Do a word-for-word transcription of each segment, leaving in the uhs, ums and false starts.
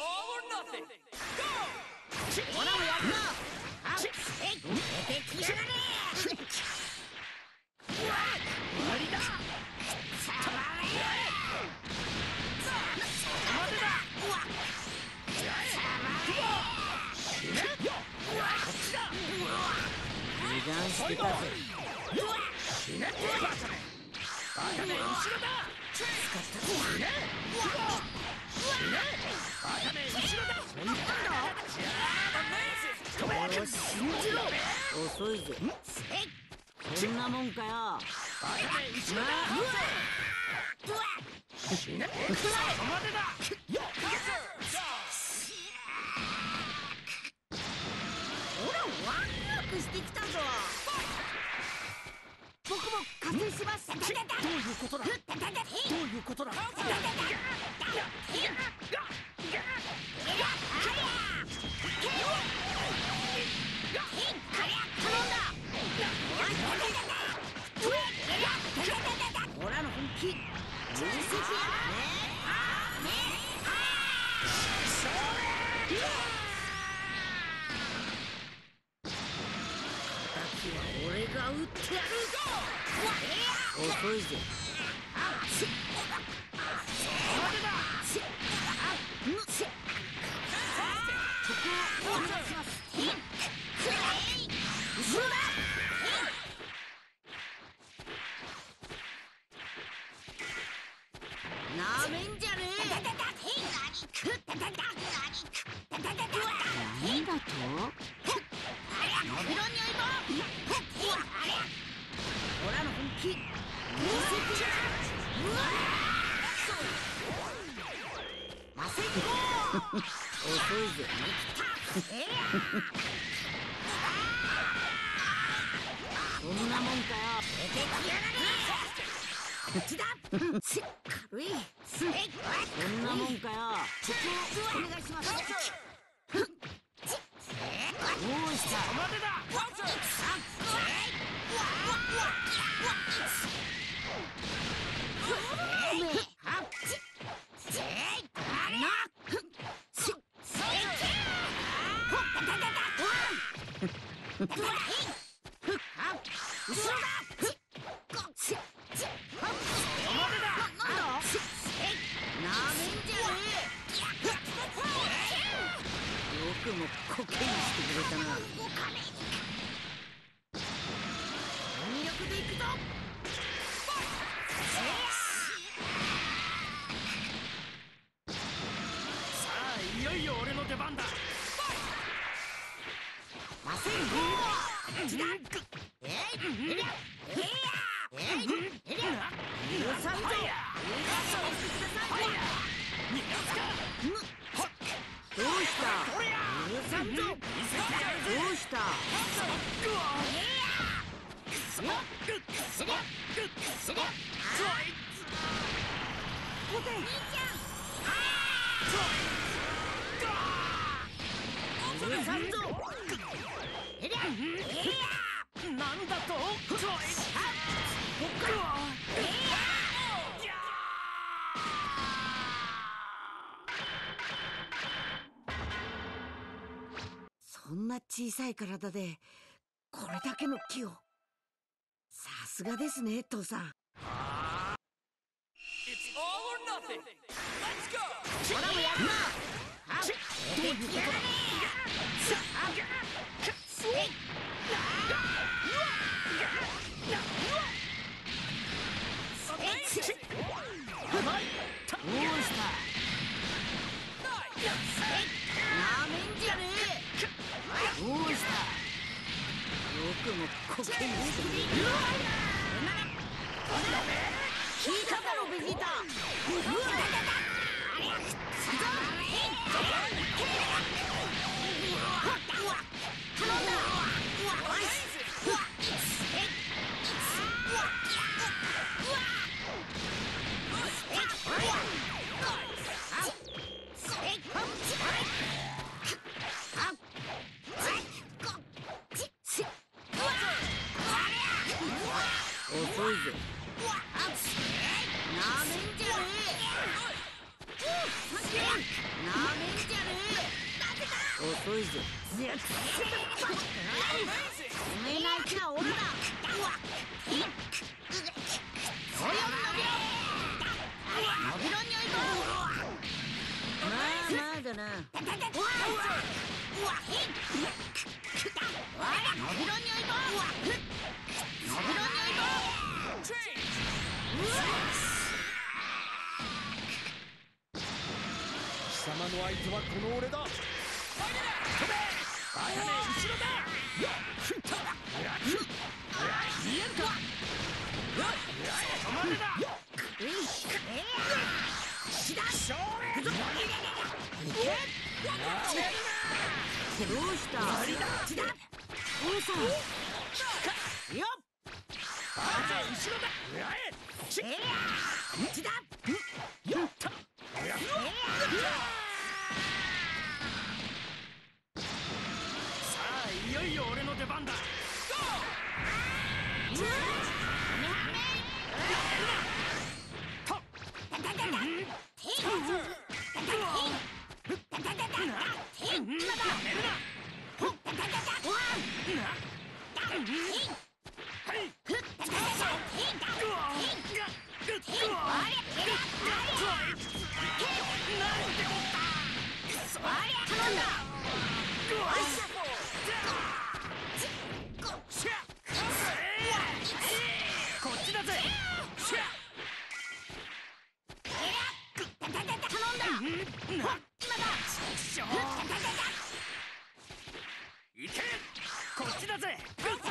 all or nothing. Go! ほらもやるな。あっ、出てきやがれ。終わりだ。さあれ。さあ待てだ。うわ。さあれ。うわこっちだ。油断してたぜ。うわ。死ねってバカめ。バカめ後ろだ。使ったぞ。死ね。うわ。死ね。バカめ後ろだ。そんなの。俺を信じろ。遅いぜ。そんなもんかよ。バカめ後ろだ。うわ。死ね。そこまでだ。ほらワンワークしてきたぞ。僕も加勢します。どういうことだ。どういうことだ。オラの本気重責やね。俺が撃ってやる。遅いぜ。なめんじゃねえ。なんだと？伸びろにゃいば。オラの本気。ませんこ遅いぜ。そんなもんかよ。出てきやがれ。こっちだ。軽い。そんなもんかよ。ここお願いします。どうした。待てだ。よくもコケにしてくれたな。全力でいくぞ。さあいよいよ俺の出番だ。ませんごー。えいえりゃえいやえいえりゃ許さんぞ。許さんぞ。逃がすか。どうした。許さんぞ。どうした。なんだと。そんな小さい体でこれだけの木を。さすがですね父さん。ほらもやるな。どういうことだ。どうした。なめんじゃねえ。どうした。よくもコケにしてくれる。聞いただろベジータ。遅いぜ。なめんじゃねえ。 遅いぜ。止めない気は俺だ。およ伸びろ。伸びろにょいぼ。まあまあだな。伸びろにょいぼ。伸びろにょいぼ。 貴様の相手はこの俺だ。飛べ。バカめ後ろだ。見えるか。そこまでだ。 どうした？おさん。よっ。 バカめ後ろだ。 えや。ちだ。 よっと。さあいよいよ俺の出番だ。こっちだぜ。いけ。こっちだぜ。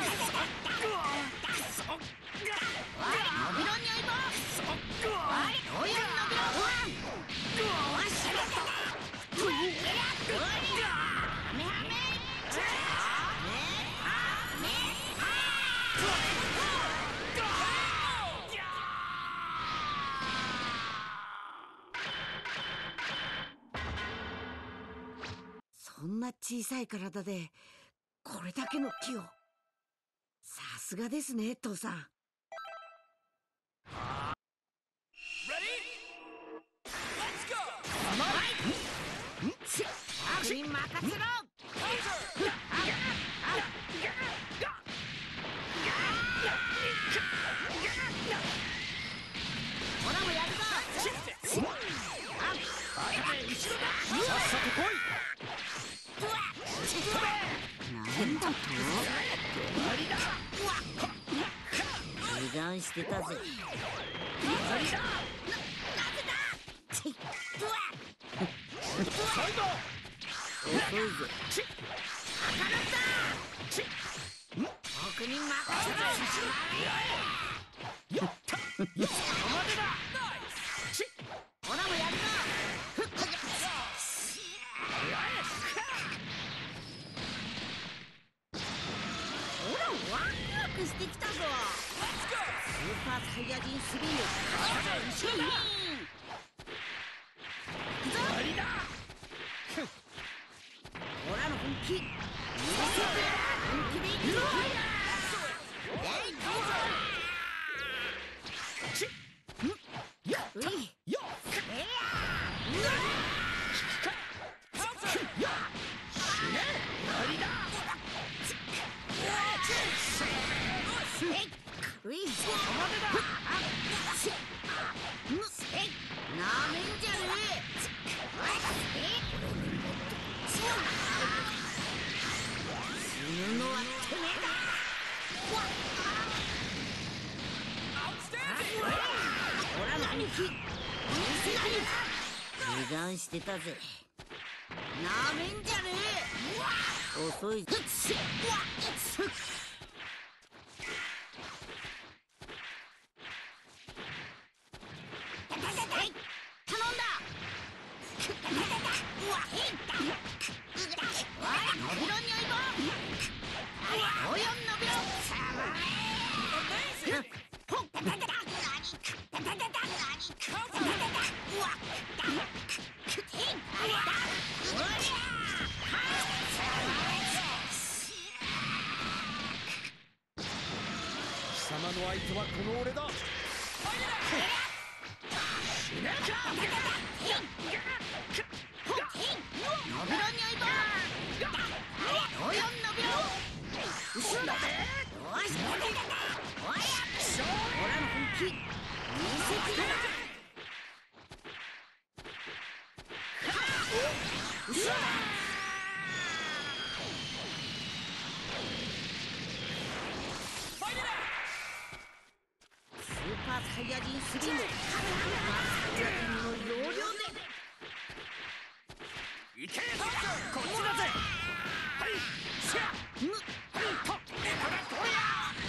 そんな小さい体でこれだけの木を。さすがですね、父さん。僕に任せろ。ほらもやるぞ。 さっさと来い。 なんだと？油断してたぜ。遅いぜ。僕に任せろ。ほらもやるぞ。ほらワクワクしてきたぞ。スーパーサイヤ人スリー。ほらの本気。本気でいくぞ。うい。うい。なめんじゃねえ。死ぬのはてめえだ。ほらの兄貴。油断してたぜ。なめんじゃねえ。遅い。 貴様の相手はこの俺だ。死ねか。 見せてやる。うわスーパーサイヤ人スリム、スーパーサイヤ人の要領でいけ。こっちだぜ。はいしゃむはいとこれこれや。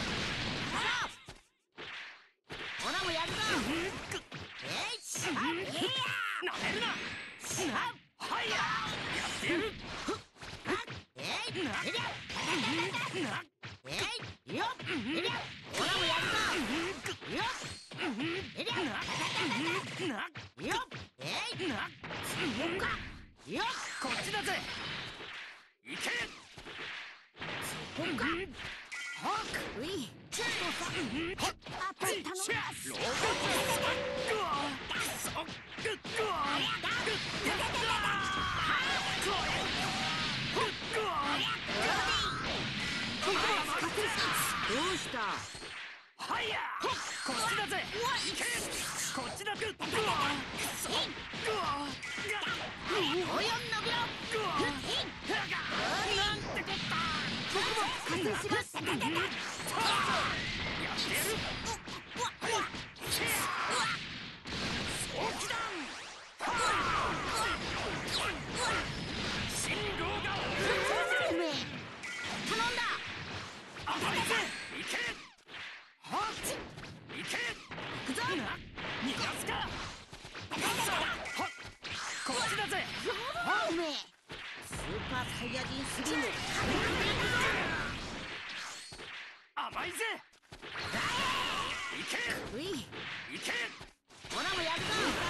オラもやるぞ。えいしゃえいやなめるな。 しゃはいや。やってやる。 えいえりゃえいよっえりゃオラもやるぞ。よっえりゃよっえいよっかよっこっちだぜ。いけ。 そこかはっういちょっとさあと頼みます。 ローグぐわそっぐっぐわどうした？ はいや。こっちだぜ。いけ。こっちだ。ぐっぐわそっぐわおよんのびろぐわなんてこった僕も加勢します。 やってやる。早期弾。信号がてめえ頼んだ。 甘いぜ。いけ。はっいけ。 行くぞ。 逃がすか。はっこっちだぜ。 おめえスーパーサイヤ人スリム甘いぜ。いけ。 ういいけ。 オラもやるぞ。